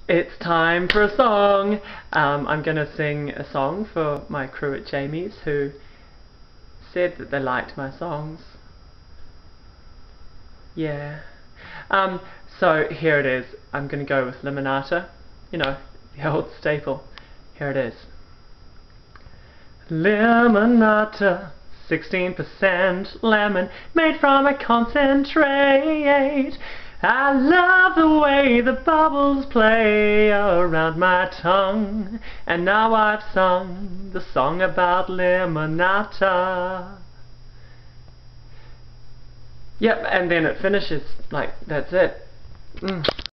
It's time for a song. I'm going to sing a song for my crew at Jamie's who said that they liked my songs. Yeah. So here it is. I'm going to go with Limonata. You know, the old staple. Here it is. Limonata, 16% lemon, made from a concentrate. I love the way the bubbles play around my tongue, and now I've sung the song about limonata. Yep, and then it finishes, like, that's it.